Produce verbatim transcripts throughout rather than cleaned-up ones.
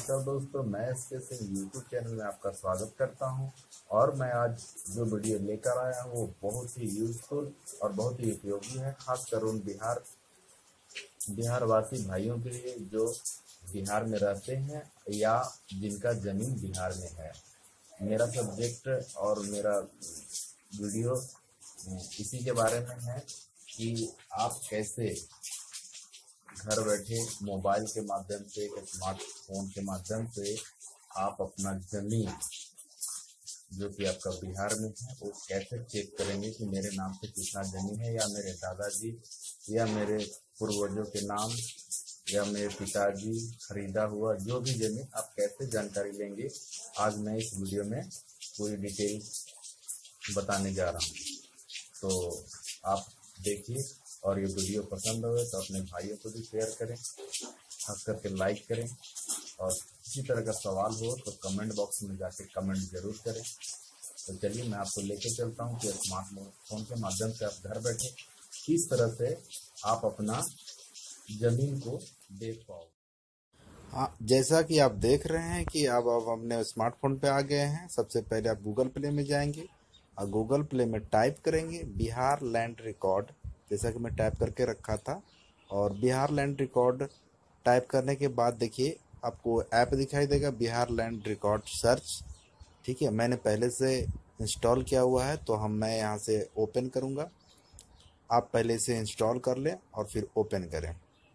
नमस्कार दोस्तों, मैं एसके सिंह यूट्यूब चैनल में आपका स्वागत करता हूं। और मैं आज जो वीडियो लेकर आया हूं वो बहुत ही यूजफुल और बहुत ही उपयोगी है, खासकर उन बिहार बिहारवासी भाइयों के लिए जो बिहार में रहते हैं या जिनका जमीन बिहार में है। मेरा सब्जेक्ट और मेरा वीडियो इसी के बारे में है कि आप कैसे घर बैठे मोबाइल के माध्यम से, स्मार्टफोन के माध्यम से आप अपना जमीन जो कि आपका बिहार में है वो कैसे चेक करेंगे कि मेरे नाम से कितना जमीन है, या मेरे दादाजी या मेरे पूर्वजों के नाम या मेरे पिताजी खरीदा हुआ जो भी जमीन, आप कैसे जानकारी लेंगे। आज मैं इस वीडियो में पूरी डिटेल बताने जा रहा हूँ, तो आप देखिए। और ये वीडियो पसंद हो तो अपने भाइयों को भी शेयर करें, खास करके लाइक करें। और किसी तरह का सवाल हो तो कमेंट बॉक्स में जाके कमेंट जरूर करें। तो चलिए मैं आपको लेके चलता हूँ कि स्मार्टफोन के माध्यम से आप घर बैठे किस तरह से आप अपना जमीन को देख पाओ। हाँ, जैसा कि आप देख रहे हैं कि अब आप अपने स्मार्टफोन पे आ गए हैं। सबसे पहले आप गूगल प्ले में जाएंगे और गूगल प्ले में टाइप करेंगे बिहार लैंड रिकॉर्ड, जैसा कि मैं टाइप करके रखा था। और बिहार लैंड रिकॉर्ड टाइप करने के बाद देखिए आपको ऐप दिखाई देगा बिहार लैंड रिकॉर्ड सर्च। ठीक है, मैंने पहले से इंस्टॉल किया हुआ है, तो हम मैं यहाँ से ओपन करूँगा। आप पहले से इंस्टॉल कर लें और फिर ओपन करें।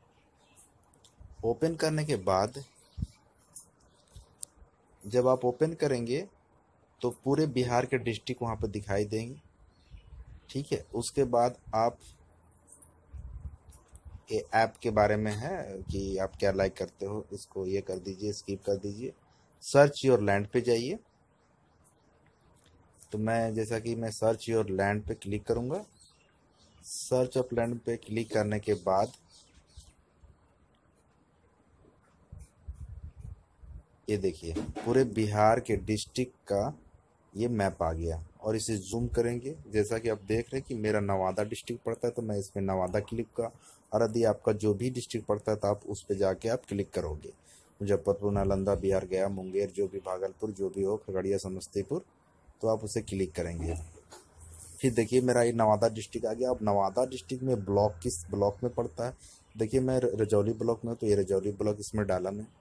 ओपन करने के बाद जब आप ओपन करेंगे तो पूरे बिहार के डिस्ट्रिक्ट वहाँ पर दिखाई देंगे। ठीक है, उसके बाद आप ये ऐप के बारे में है कि आप क्या लाइक करते हो, इसको ये कर दीजिए, स्किप कर दीजिए। सर्च योर लैंड पे जाइए। तो मैं जैसा कि मैं सर्च योर लैंड पे क्लिक करूँगा। सर्च ऑफ लैंड पे क्लिक करने के बाद ये देखिए पूरे बिहार के डिस्ट्रिक्ट का ये मैप आ गया। और इसे जूम करेंगे, जैसा कि आप देख रहे हैं कि मेरा नवादा डिस्ट्रिक्ट पड़ता है, तो मैं इसमें नवादा क्लिक का। और यदि आपका जो भी डिस्ट्रिक्ट पड़ता है तो आप उस पर जाके आप क्लिक करोगे। मुजफ्फरपुर, नालंदा, बिहार, गया, मुंगेर, जो भी भागलपुर जो भी हो, खगड़िया, समस्तीपुर, तो आप उसे क्लिक करेंगे। फिर देखिए मेरा ये नवादा डिस्ट्रिक्ट आ गया। अब नवादा डिस्ट्रिक्ट में ब्लॉक किस ब्लॉक में पड़ता है, देखिए मैं रजौली ब्लॉक में हूँ, तो ये रजौली ब्लॉक इसमें डाला मैं।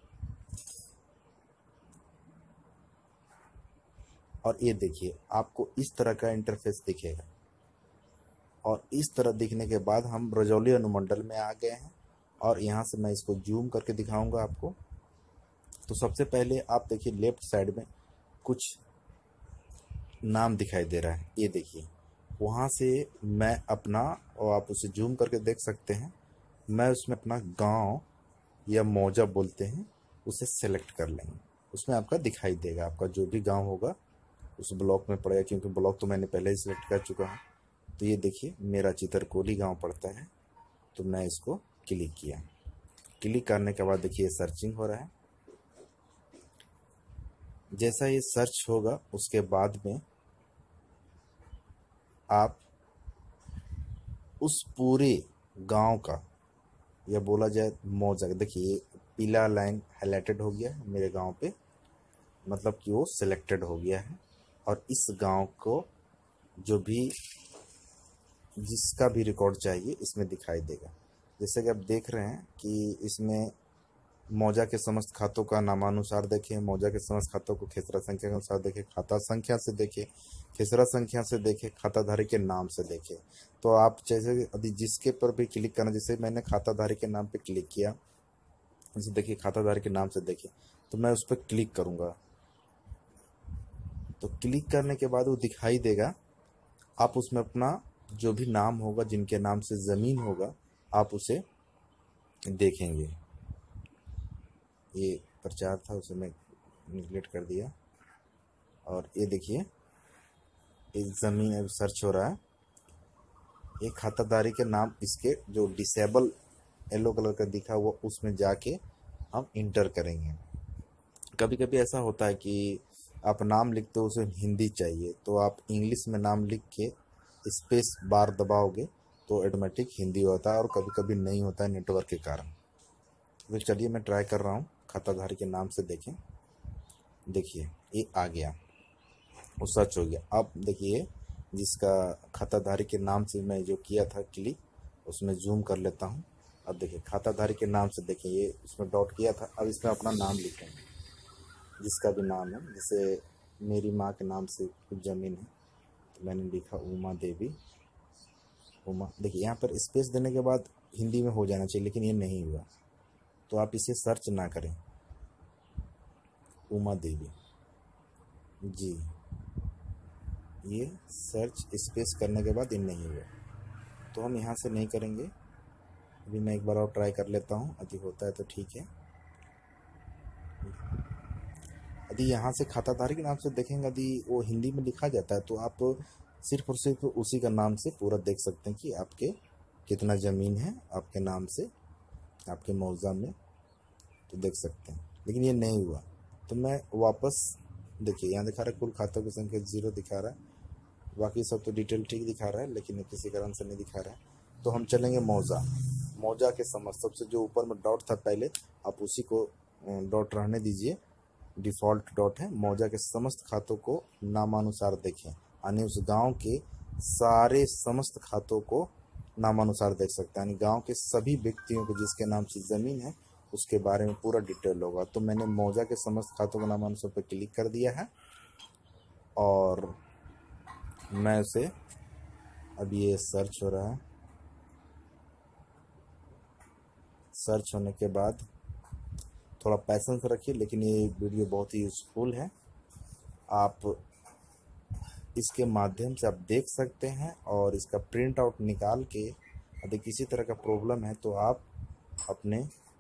और ये देखिए आपको इस तरह का इंटरफेस दिखेगा। और इस तरह दिखने के बाद हम रजौली अनुमंडल में आ गए हैं। और यहाँ से मैं इसको जूम करके दिखाऊंगा आपको। तो सबसे पहले आप देखिए लेफ्ट साइड में कुछ नाम दिखाई दे रहा है, ये देखिए। वहाँ से मैं अपना, और आप उसे जूम करके देख सकते हैं, मैं उसमें अपना गांव या मौजा बोलते हैं उसे सेलेक्ट कर लेंगे। उसमें आपका दिखाई देगा, आपका जो भी गांव होगा उस ब्लॉक में पड़ेगा, क्योंकि ब्लॉक तो मैंने पहले ही सिलेक्ट कर चुका हूँ। तो ये देखिए मेरा चितरकोली गांव पड़ता है, तो मैं इसको क्लिक किया। क्लिक करने के बाद देखिए सर्चिंग हो रहा है। जैसा ये सर्च होगा उसके बाद में आप उस पूरे गांव का, या बोला जाए मौजा, देखिए पीला लाइन हाईलाइटेड हो गया है मेरे गांव पे, मतलब कि वो सिलेक्टेड हो गया है। और इस गांव को जो भी जिसका भी रिकॉर्ड चाहिए इसमें दिखाई देगा। जैसे कि आप देख रहे हैं कि इसमें मौजा के समस्त खातों का नामानुसार देखें, मौजा के समस्त खातों को खेसरा संख्या के अनुसार देखें, खाता संख्या से देखें, खेसरा संख्या से देखें, खाताधारी के नाम से देखें। तो आप जैसे यदि जिसके पर भी क्लिक करना, जैसे मैंने खाताधारी के नाम पे क्लिक किया, जैसे देखिए खाताधारी के नाम से देखें, तो मैं उस पर क्लिक करूँगा। तो क्लिक करने के बाद वो दिखाई देगा। आप उसमें अपना जो भी नाम होगा, जिनके नाम से ज़मीन होगा, आप उसे देखेंगे। ये प्रचार था, उसे मैं निगलेक्ट कर दिया। और ये देखिए एक ज़मीन अब सर्च हो रहा है। एक खाताधारी के नाम, इसके जो डिसेबल येलो कलर का दिखा हुआ उसमें जाके हम इंटर करेंगे। कभी कभी ऐसा होता है कि आप नाम लिखते हो उसे हिंदी चाहिए, तो आप इंग्लिश में नाम लिख के स्पेस बार दबाओगे तो ऑटोमेटिक हिंदी होता है, और कभी कभी नहीं होता है नेटवर्क के कारण। तो चलिए मैं ट्राई कर रहा हूँ खाताधारी के नाम से देखें, देखिए ये आ गया, वो सर्च हो गया। अब देखिए जिसका खाताधारी के नाम से मैं जो किया था क्लिक, उसमें जूम कर लेता हूँ। अब देखिए खाताधारी के नाम से देखिए ये उसमें डॉट किया था, अब इसमें अपना नाम लिखेंगे जिसका भी नाम है। जैसे मेरी माँ के नाम से कुछ ज़मीन है तो मैंने लिखा उमा देवी उमा। देखिए यहाँ पर स्पेस देने के बाद हिंदी में हो जाना चाहिए, लेकिन ये नहीं हुआ, तो आप इसे सर्च ना करें। उमा देवी जी, ये सर्च स्पेस करने के बाद ये नहीं हुआ, तो हम यहाँ से नहीं करेंगे। अभी मैं एक बार और ट्राई कर लेता हूँ, यदि होता है तो ठीक है। यदि यहाँ से खाताधारी के नाम से देखेंगे, यदि वो हिंदी में लिखा जाता है तो आप सिर्फ और सिर्फ उसी का नाम से पूरा देख सकते हैं कि आपके कितना ज़मीन है आपके नाम से, आपके मौजा में, तो देख सकते हैं। लेकिन ये नहीं हुआ, तो मैं वापस देखिए यहाँ दिखा रहा है कुल खातों की संख्या जीरो दिखा रहा है, बाकी सब तो डिटेल ठीक दिखा रहा है, लेकिन किसी कारण से नहीं दिखा रहा है। तो हम चलेंगे मौजा मौजा के समस्त, सबसे जो ऊपर में डॉट था पहले, आप उसी को डॉट रहने दीजिए, डिफ़ॉल्ट डॉट है। मौजा के समस्त खातों को नामानुसार देखें, यानी उस गांव के सारे समस्त खातों को नामानुसार देख सकते हैं, यानी गांव के सभी व्यक्तियों को जिसके नाम से ज़मीन है उसके बारे में पूरा डिटेल होगा। तो मैंने मौजा के समस्त खातों को नामानुसार पर क्लिक कर दिया है और मैं उसे, अब ये सर्च हो रहा है, सर्च होने के बाद थोड़ा पैसेंस रखिए, लेकिन ये वीडियो बहुत ही यूज़फुल है। आप इसके माध्यम से आप देख सकते हैं और इसका प्रिंट आउट निकाल के, यदि किसी तरह का प्रॉब्लम है तो आप अपने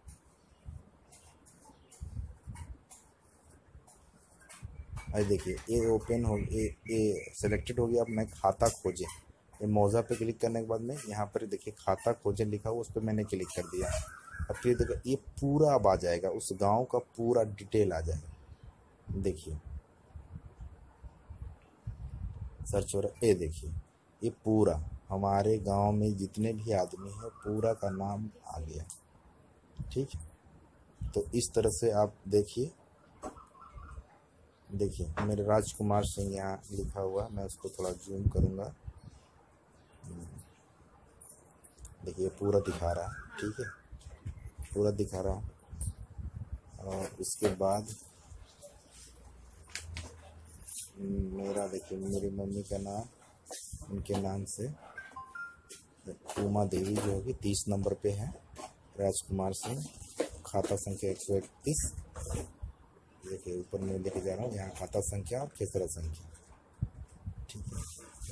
अरे देखिए ये ओपन हो, ये ये सेलेक्टेड हो गया। अब मैं खाता खोजें, ये मौजा पे क्लिक करने के बाद में यहाँ पर देखिए खाता खोजें लिखा हुआ, उस पर मैंने क्लिक कर दिया। अब फिर देखो ये पूरा अब आ जाएगा, उस गांव का पूरा डिटेल आ जाएगा। देखिए सर्च हो रहा है, ये देखिए ये पूरा हमारे गांव में जितने भी आदमी हैं पूरा का नाम आ गया। ठीक है, तो इस तरह से आप देखिए, देखिए मेरे राजकुमार सिंह यहाँ लिखा हुआ, मैं उसको थोड़ा जूम करूँगा, देखिए पूरा दिखा रहा है। ठीक है, पूरा दिखा रहा है। और उसके बाद मेरा देखिए मेरी मम्मी का नाम, उनके नाम से उमा देवी जो होगी तीस नंबर पे है, राजकुमार सिंह, खाता संख्या एक सौ इकतीस। देखिए ऊपर में लेके जा रहा हूँ, यहाँ खाता संख्या और खेसरा संख्या। ठीक है,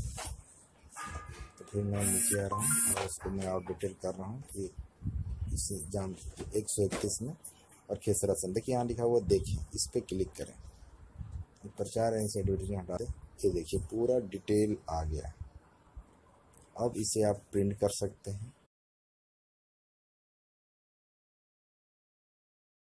तो फिर मैं नीचे आ रहा हूँ और उसको मैं और डिटेल कर रहा हूँ कि इसे जान एक सौ इकतीस में और खेसरा संख्या। देखिए यहाँ लिखा हुआ, देखिए इस पर क्लिक करें, प्रचार है इसे एडवर्टीजमेंट हटा दें। ये देखिए पूरा डिटेल आ गया। अब इसे आप प्रिंट कर सकते हैं,